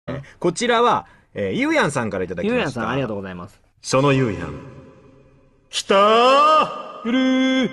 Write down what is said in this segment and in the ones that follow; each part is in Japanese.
こちらは、ゆうやんさんからいただきました。 ゆうやんさん、ありがとうございます。 そのゆうやん。きたーふるー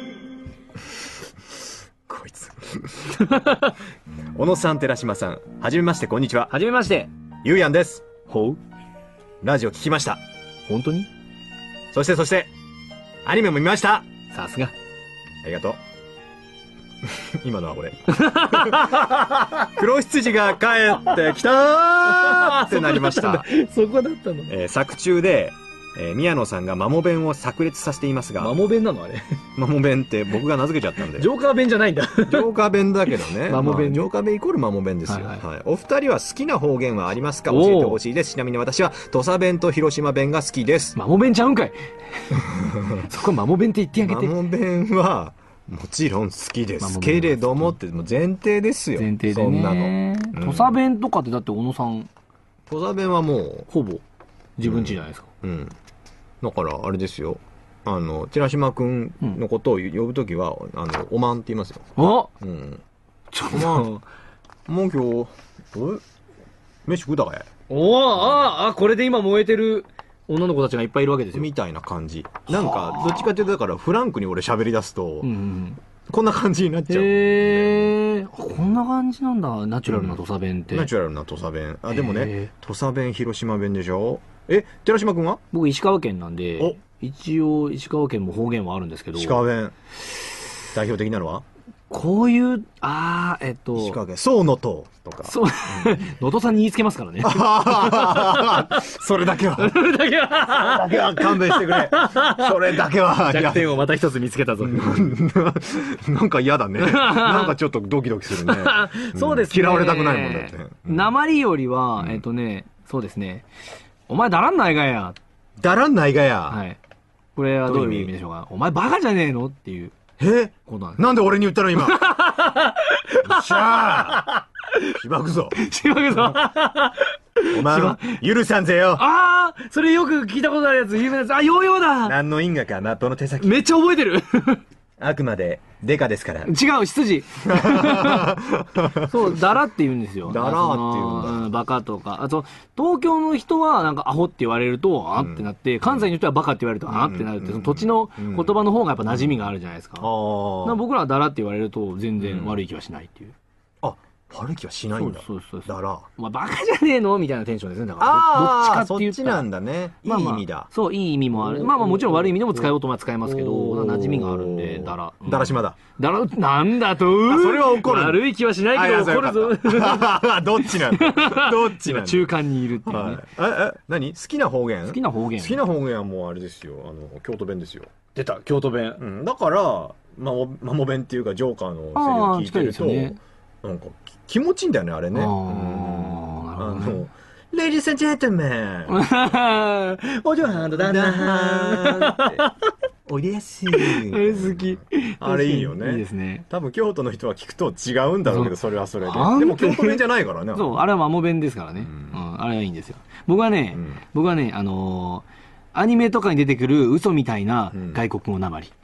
こいつ。小野さん、寺島さん、はじめまして、こんにちは。 はじめまして。 ゆうやんです。 ほうラジオ聞きました。 本当にそして、アニメも見ました。 さすが。 ありがとう。今のは俺。黒羊が帰ってきたーってなりました。 そこだったの。 作中で、宮野さんがマモ弁を炸裂させていますが。 マモ弁なのあれ。 マモ弁って僕が名付けちゃったんで。 ジョーカー弁じゃないんだ。 ジョーカー弁だけどね。 マモ弁、 ジョーカー弁イコールマモ弁ですよ。 はいはい。 お二人は好きな方言はありますか？教えてほしいです。ちなみに私は土佐弁と広島弁が好きです。 マモ弁ちゃうんかい。そこマモ弁って言ってあげて。 マモ弁は、もちろん好きですけれどもってもう前提ですよ。 前提でね。そんなの。土佐弁とかってだって小野さん。 土佐弁はもう。 ほぼ自分家じゃないですか。 うん。だから、あれですよ。寺島くんのことを呼ぶときは、おまんって言いますよ。 あうん。 ちょっと。もう今日、飯食うたかい？ これで今燃えてる女の子たちがいっぱいいるわけですよ。 みたいな感じ。なんか、どっちかっていうと、だからフランクに俺喋り出すと、こんな感じになっちゃう。 こんな感じなんだ。ナチュラルな土佐弁って。 ナチュラルな土佐弁。でもね、土佐弁、広島弁でしょ？寺島くんは？僕石川県なんで、一応石川県も方言はあるんですけど。 石川弁。代表的なのは？ こういう、 石川県、そうのととか。 そう、能登さんに言いつけますからね。 それだけは。それだけは勘弁してくれ。それだけは。 弱点をまた一つ見つけたぞ。 なんか嫌だね。なんかちょっとドキドキするね。 そうですね。 嫌われたくないもんだって。 鉛よりは、そうですね。お前だらんないがや。 だらんないがや。 はい。これはどういう意味でしょうか。お前バカじゃねえのっていう。 なんで俺に言ったの今。よっしゃーしばくぞ。 しばくぞ。 お前、許さんぜよ。 それよく聞いたことあるやつ、有名なやつ。ヨーヨーだ。 何の因果か、マッポの手先。 めっちゃ覚えてる。 あくまで、デカですから。 違う、羊。そう、ダラって言うんですよ。 ダラって言うんだ。 バカとか。あと、東京の人はなんかアホって言われると、ってなって、関西の人はバカって言われると、ってなるって、その土地の言葉の方がやっぱ馴染みがあるじゃないですか。僕らはダラって言われると、全然悪い気はしないっていう。 悪い気はしないんだ。そうだら。 お前バカじゃねえのみたいなテンションですね。だから。どっちかっていうと。 そっちなんだね。いい意味だ。 そう、いい意味もある。もちろん悪い意味でも使いようとは使えますけど、馴染みがあるんで、だら。 だらしまだ。 なんだとそれは怒る。 悪い気はしないけど怒るぞ。 どっちなんだどっちなんだ中間にいるっていうね。 何好きな方言？ 好きな方言。 好きな方言はもうあれですよ。京都弁ですよ。 出た、京都弁。 だから、マモ弁っていうか、ジョーカーのセリフ聞いてると、なんか、気持ちいいんだよね、あれね。Ladies and gentlemen! お嬢はんと旦那はん。 おいでやす。 好き。 あれいいよね。 いいですね。 多分京都の人は聞くと違うんだろうけど、それはそれで。でも京都弁じゃないからね。 そう、あれはマモ弁ですからね。あれはいいんですよ。僕はね、アニメとかに出てくる嘘みたいな外国語なまり。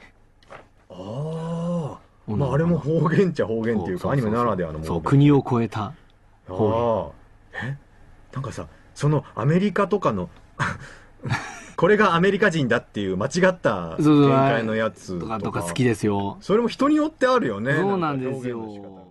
あれも方言っちゃ方言っていうか、アニメならではのもの。 そう、国を越えた方言。なんかさ、そのアメリカとかの、これがアメリカ人だっていう間違った見解のやつとか好きですよ。 それも人によってあるよね。 そうなんですよ。